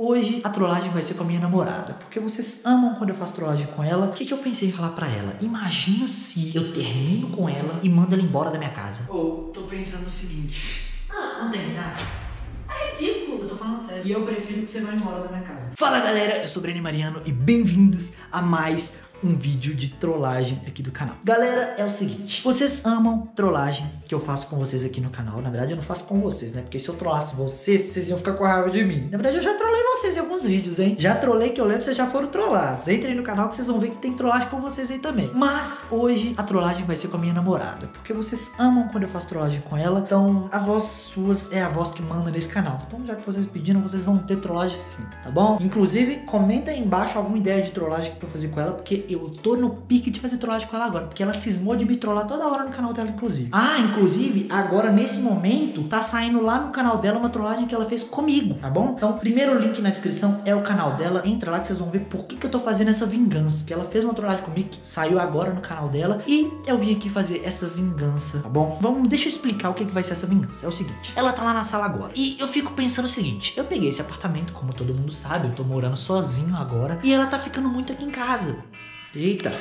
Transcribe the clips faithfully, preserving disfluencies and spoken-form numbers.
Hoje a trollagem vai ser com a minha namorada, porque vocês amam quando eu faço trollagem com ela. O que, que eu pensei em falar pra ela? Imagina se eu termino com ela e mando ela embora da minha casa. Ou, oh, tô pensando o seguinte, ah, vamos terminar? É ridículo. Eu tô falando sério. E eu prefiro que você vá embora da minha casa. Fala galera, eu sou o Breno Mariano e bem-vindos a mais um vídeo de trollagem aqui do canal. Galera, é o seguinte, vocês amam trollagem que eu faço com vocês aqui no canal. Na verdade eu não faço com vocês, né? Porque se eu trollasse vocês, vocês iam ficar com raiva de mim. Na verdade eu já trollei vocês em alguns vídeos, hein? Já trollei que eu lembro, vocês já foram trollados. Entrem no canal que vocês vão ver que tem trollagem com vocês aí também. Mas hoje a trollagem vai ser com a minha namorada, porque vocês amam quando eu faço trollagem com ela. Então a voz suas é a voz que manda nesse canal. Então já que vocês pediram, vocês vão ter trollagem sim, tá bom? Inclusive, comenta aí embaixo alguma ideia de trollagem pra fazer com ela, porque eu tô no pique de fazer trollagem com ela agora, porque ela cismou de me trollar toda hora no canal dela, inclusive. Ah, inclusive, agora nesse momento, tá saindo lá no canal dela uma trollagem que ela fez comigo, tá bom? Então, primeiro link na descrição é o canal dela, entra lá que vocês vão ver por que que eu tô fazendo essa vingança, porque ela fez uma trollagem comigo que saiu agora no canal dela e eu vim aqui fazer essa vingança, tá bom? Vamos, deixa eu explicar o que que vai ser essa vingança. É o seguinte, ela tá lá na sala agora e eu fico pensando o seguinte, eu peguei esse apartamento, como todo mundo sabe, eu tô morando sozinho agora e ela tá ficando muito aqui em casa. Eita!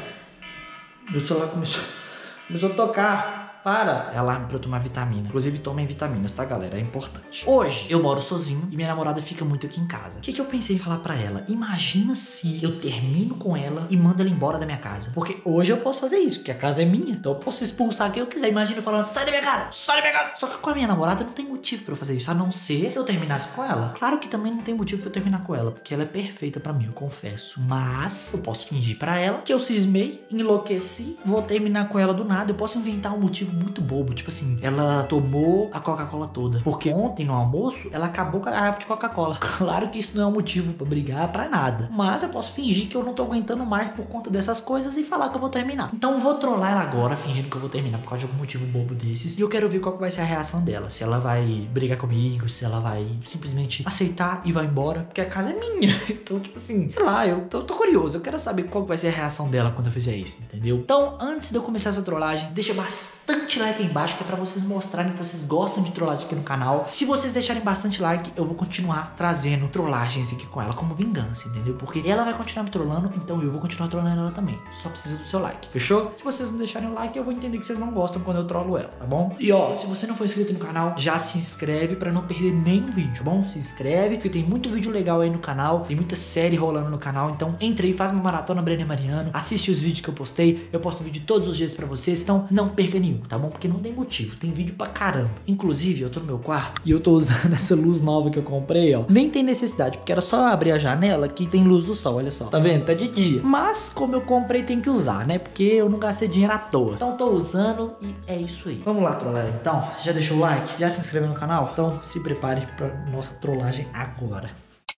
Meu celular começou, começou a tocar. Para, é alarme pra eu tomar vitamina. Inclusive tomem vitaminas, tá galera? É importante. Hoje eu moro sozinho e minha namorada fica muito aqui em casa. O que que eu pensei em falar pra ela? Imagina se eu termino com ela e mando ela embora da minha casa. Porque hoje eu posso fazer isso, porque a casa é minha. Então eu posso expulsar quem eu quiser. Imagina eu falando, sai da minha casa, sai da minha casa. Só que com a minha namorada não tem motivo pra eu fazer isso, a não ser se eu terminasse com ela. Claro que também não tem motivo pra eu terminar com ela, porque ela é perfeita pra mim, eu confesso. Mas eu posso fingir pra ela que eu cismei, enlouqueci, vou terminar com ela do nada. Eu posso inventar um motivo muito bobo, tipo assim, ela tomou a Coca-Cola toda, porque ontem no almoço ela acabou com a garrafa de Coca-Cola. Claro que isso não é um motivo pra brigar, pra nada, mas eu posso fingir que eu não tô aguentando mais por conta dessas coisas e falar que eu vou terminar. Então eu vou trollar ela agora, fingindo que eu vou terminar por causa de algum motivo bobo desses, e eu quero ver qual que vai ser a reação dela, se ela vai brigar comigo, se ela vai simplesmente aceitar e vai embora, porque a casa é minha. Então, tipo assim, sei lá, eu tô, tô curioso, eu quero saber qual que vai ser a reação dela quando eu fizer isso, entendeu? Então, antes de eu começar essa trollagem, deixa bastante like aqui embaixo, que é pra vocês mostrarem que vocês gostam de trollagem aqui no canal. Se vocês deixarem bastante like, eu vou continuar trazendo trollagens aqui com ela como vingança, entendeu? Porque ela vai continuar me trollando, então eu vou continuar trollando ela também. Só precisa do seu like, fechou? Se vocês não deixarem o like, eu vou entender que vocês não gostam quando eu trollo ela, tá bom? E ó, se você não for inscrito no canal, já se inscreve pra não perder nenhum vídeo, tá bom? Se inscreve, porque tem muito vídeo legal aí no canal, tem muita série rolando no canal, então entra aí, faz uma maratona Breno Mariano, assiste os vídeos que eu postei, eu posto vídeo todos os dias pra vocês, então não perca nenhum, tá bom? Porque não tem motivo, tem vídeo pra caramba. Inclusive, eu tô no meu quarto e eu tô usando essa luz nova que eu comprei, ó. Nem tem necessidade, porque era só abrir a janela que tem luz do sol, olha só. Tá vendo? Tá de dia. Mas, como eu comprei, tem que usar, né? Porque eu não gastei dinheiro à toa. Então, tô usando e é isso aí. Vamos lá, trollagem. Então, já deixou o like? Já se inscreveu no canal? Então, se prepare pra nossa trollagem agora.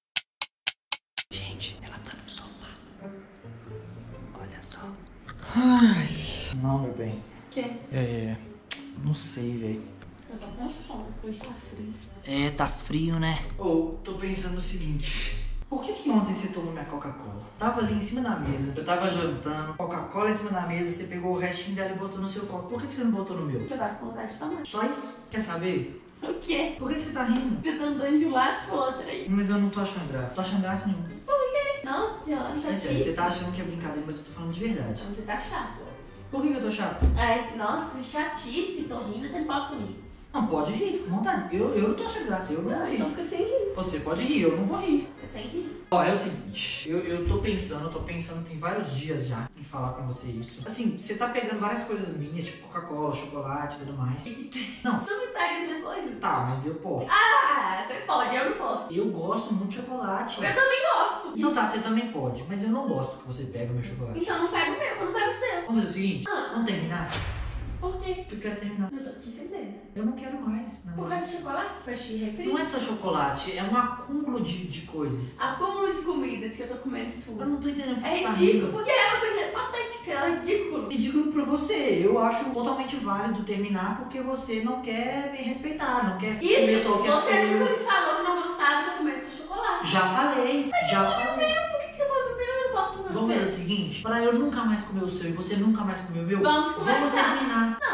Gente, ela tá no sofá. Olha só. Ai. Não, meu bem. O quê? É... Não sei, velho. Eu tô com fome, hoje tá frio. É, tá frio, né? Ô, oh, tô pensando o seguinte. Por que que ontem você tomou minha Coca-Cola? Tava ali em cima da mesa, eu tava jantando, Coca-Cola em cima da mesa, você pegou o restinho dela e botou no seu copo. Por que que você não botou no meu? Porque eu tava com vontade de tomar. Só isso? Quer saber? O quê? Por que que você tá rindo? Você tá andando de um lado pro outro aí. Mas eu não tô achando graça. Tô achando graça nenhuma. Por quê? Nossa senhora, É sério, chatice. você tá achando que é brincadeira, mas eu tô falando de verdade. Então você tá chato. Por que que eu tô chato? Ai, nossa, chatice, tô rindo, você não posso rir. Não, pode rir, fica à vontade. Eu, eu não tô achando graça, eu não vou rir. Então fica sem rir. Você pode rir, eu não vou rir. Fica sem rir. Ó, é o seguinte, eu, eu tô pensando, eu tô pensando tem vários dias já em falar pra você isso. Assim, você tá pegando várias coisas minhas, tipo Coca-Cola, chocolate e tudo mais. Não. Tu me pega as minhas coisas? Tá, mas eu posso. Ah, você pode, eu não posso. Eu gosto muito de chocolate. Eu também gosto. Então tá, você também pode, mas eu não gosto que você pega meu chocolate. Então não pega o meu, eu não pego o seu. Vamos fazer o seguinte, Ah. vamos terminar? Por quê? Porque eu quero terminar. Não tô te entendendo. Eu não quero mais. Não, Por causa de chocolate? Pra te refri? não é só chocolate, é um acúmulo de, de coisas. Acúmulo de comidas que eu tô comendo Eu sua. não tô entendendo porque É você tá ridículo, rindo. porque é uma coisa patética, é ridículo. Ridículo pra você. Eu acho totalmente válido terminar porque você não quer me respeitar, não quer comer Isso, só o que é você seu. nunca me falou que não gostava de eu comer seu chocolate. Já falei, Mas já você falei. bebeu, por que que você pode beber? Eu não posso comer o Vamos ver o seu. seguinte, pra eu nunca mais comer o seu e você nunca mais comer o meu, Vamos conversar. terminar. Não,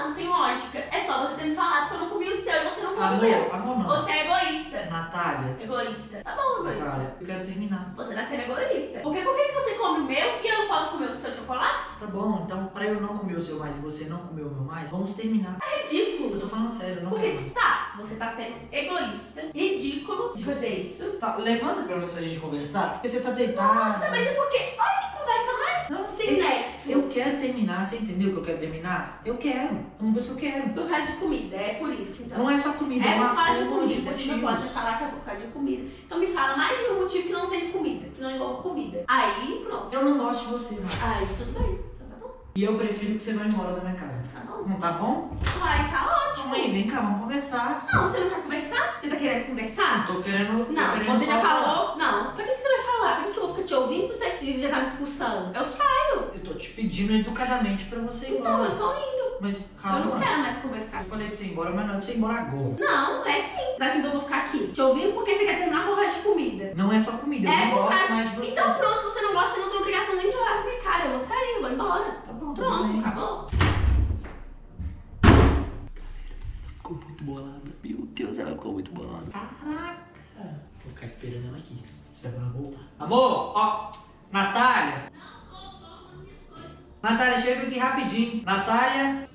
não, sem lógica. É só você ter me falado que eu não comi o seu e você não come o meu. Amor, amor não. Você é egoísta. Natália. Egoísta. Tá bom, egoísta. Natália, eu quero terminar. Você tá sendo egoísta. Porque por que você come o meu e eu não posso comer o seu chocolate? Tá bom, então pra eu não comer o seu mais e você não comer o meu mais, vamos terminar. É ridículo. Eu tô falando sério, eu não Porque quero mais. tá, você tá sendo egoísta, ridículo de fazer isso. Tá, levanta pelo menos pra gente conversar, porque você tá deitado. Nossa, mas é porque, olha que conversa mais Não, sem eu- nexo. Eu quero terminar, você entendeu que eu quero terminar? Eu quero, é uma coisa que eu quero. Por causa de comida, é por isso, então. Não é só comida, é, É uma por causa de porra de comida. Não pode motivos. falar que é por causa de comida. Então me fala mais de um motivo que não seja comida, que não envolva comida. Aí, pronto. Eu não gosto de você, mano. Aí, tudo bem. Então tá bom. E eu prefiro que você vá embora da minha casa. Tá bom. Não tá bom? Ai, tá ótimo. Mãe, vem cá, vamos conversar. Não, você não quer conversar? Você tá querendo conversar? Tô querendo. tô Não, querendo você já só falar. falou. Não, pra que, que você vai falar? Pra que, que eu vou ficar te ouvindo se você já tá me expulsando? Eu saio. Eu tô te pedindo educadamente pra você ir Então, embora. eu tô indo. Mas Eu calma. não quero mais conversar. Eu falei pra você ir embora, mas não é pra você ir embora agora. Não, é sim. Você tá achando que eu vou ficar aqui te ouvindo porque você quer terminar por causa de comida? Não é só comida, eu É não por gosto causa... mais de você. Então pronto, se você não gosta, você não tem obrigação nem de olhar pra minha cara. Eu vou sair, eu vou embora. Tá bom, tá Pronto, bem. acabou. Ficou muito bolada. Meu Deus, ela ficou muito bolada. Caraca. Vou ficar esperando ela aqui. Espera ela voltar. Amor, ó. Natália. Natália, chega aqui rapidinho. Natália,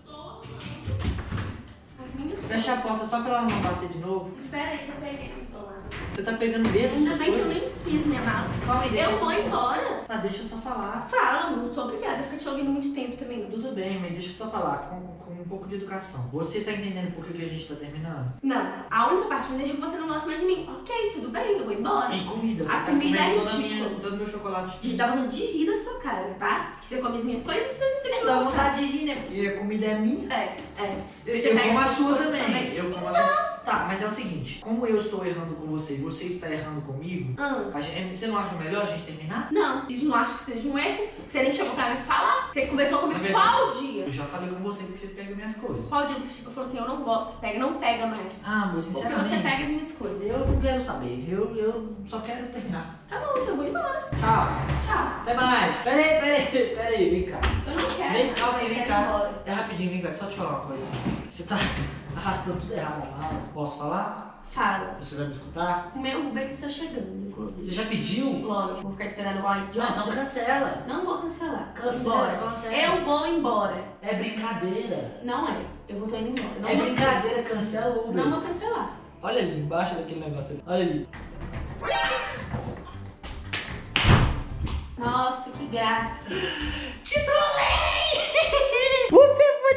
As minhas fecha a porta só pra ela não bater de novo. Espera aí que eu peguei no celular. Você tá pegando mesmo Ainda essas bem que eu nem coisas? desfiz minha mala. Calma aí, deixa Eu só- vou embora. Tá, deixa eu só falar. Fala, não sou obrigada a ficar te ouvindo muito tempo também. Não. Tudo bem, mas deixa eu só falar com, com um pouco de educação. Você tá entendendo por que, que a gente tá terminando? Não, a única parte que eu entendi é que você não gosta mais de mim. Ok, tudo bem, eu vou embora. E comida, você A tá comida é comendo toda a ridícula. minha, todo o meu chocolate. A gente tá falando de rir da sua cara, tá? Que você come as minhas coisas e você não tem que Dá gostar. vontade de rir, né? Porque a comida é minha. É, é. Eu, Você eu pega como a as sua coisas também. Eu como a sua. Tá, mas é o seguinte: como eu estou errando com você e você está errando comigo, Ah. a gente- você não acha melhor a gente terminar? Não, eles não acham que seja um erro. Você nem chegou pra me falar. Você conversou comigo Na verdade, qual dia? Eu já falei com você que você pega minhas coisas. Qual dia você chegou e falou assim, eu não gosto, pega, não pega mais. Ah, amor, Porque sinceramente. você pega as minhas coisas. Eu não quero saber. Eu, eu só quero terminar. Tá bom, eu vou embora. Tchau. Tchau. Até mais. Peraí, peraí, peraí, vem cá. Eu não quero. Vem, calma aí, Eu vem quero ir cá. embora. É rapidinho, vem cá. Só te falar uma coisa. Você tá arrastando tudo errado na mala. Posso falar? Fala. Você vai me escutar? O meu Uber está chegando, inclusive. Você já pediu? Lógico, vou ficar esperando o idiota. Não, então cancela. Não vou cancelar. Cancela, Embora. falando sério. Eu vou embora. É brincadeira. Não é. Eu vou tô indo embora. Não é vou brincadeira, cancela o Uber. Não vou cancelar. Olha ali, embaixo daquele negócio ali. Olha ali. Nossa, que graça. Te trolei! Você foi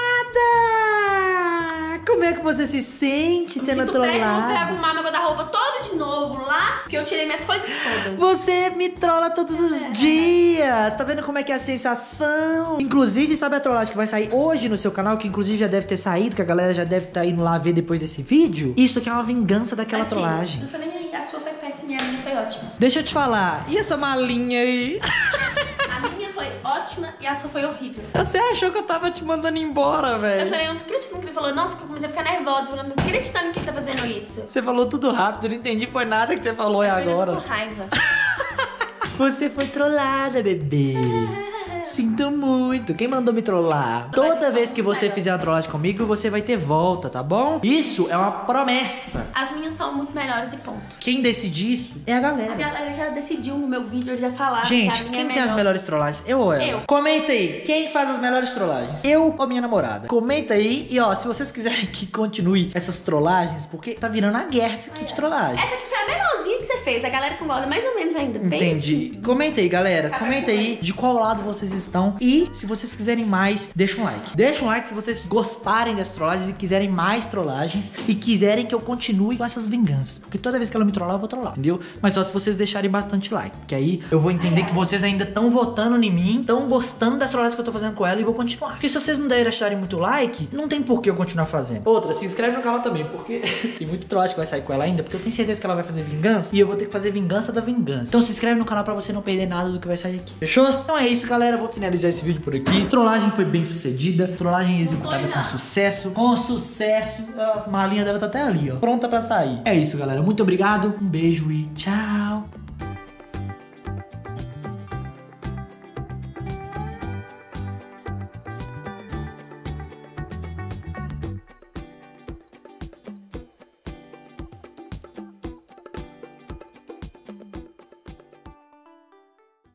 trollada! Como é que você se sente sendo Sinto péssimo, você vai trollada? arrumar meu guarda-roupa todo de novo lá, porque eu tirei minhas coisas todas. Você me trola todos os dias. Tá vendo como é que é a sensação? Inclusive, sabe a trollagem que vai sair hoje no seu canal? Que inclusive já deve ter saído, que a galera já deve estar indo lá ver depois desse vídeo? Isso aqui é uma vingança daquela Aqui, trollagem. Não tô nem aí, a sua foi péssima e a minha foi ótima. Deixa eu te falar. E essa malinha aí? A minha foi ótima e a sua foi horrível. Você achou que eu tava te mandando embora, Eu velho? falei, eu não tô acreditando que ele falou, nossa, que eu comecei a ficar nervosa. Eu falei, não tô acreditando que ele tá fazendo isso. Você falou tudo rápido, não entendi foi nada que você falou é Eu ainda tô agora. com raiva. Você foi trollada, bebê. Sinto muito. Quem mandou me trollar? Toda vez que você fizer uma trollagem comigo, você vai ter volta, tá bom? Isso é uma promessa. As minhas são muito melhores e ponto. Quem decide isso é a A galera. galera já decidiu no meu vídeo, eles já falaram que Gente, a minha quem é tem as melhor. melhores trollagens? Eu ou ela? Eu. Comenta aí, quem faz as melhores trollagens? Eu ou minha namorada? Comenta aí e ó, se vocês quiserem que continue essas trollagens, porque tá virando a guerra isso aqui de trollagem. Essa aqui foi a melhorzinha que você fez. A galera concorda mais ou menos ainda. Bem Entendi. Comenta aí, galera. Comenta aí de qual lado vocês estão. E se vocês quiserem mais, deixa um like. Deixa um like se vocês gostarem das trollagens e quiserem mais trollagens. E quiserem que eu continue com essas vinganças. Porque toda vez que ela me trollar, eu vou trollar, entendeu? Mas só se vocês deixarem bastante like. Porque aí eu vou entender que vocês ainda estão votando em mim, estão gostando das trollagens que eu tô fazendo com ela e vou continuar. Porque se vocês não deixarem muito like, não tem por que eu continuar fazendo. Outra, se inscreve no canal também, porque tem muito trollagem que vai sair com ela ainda. Porque eu tenho certeza que ela vai fazer vingança. E eu vou ter que fazer vingança da vingança. Então se inscreve no canal pra você não perder nada do que vai sair aqui. Fechou? Então é isso, galera. Vou finalizar esse vídeo por aqui. Trollagem foi bem sucedida. Trollagem executada com sucesso. Com sucesso. As malinhas devem estar até ali, ó. Pronta pra sair. É isso, galera. Muito obrigado. Um beijo e tchau.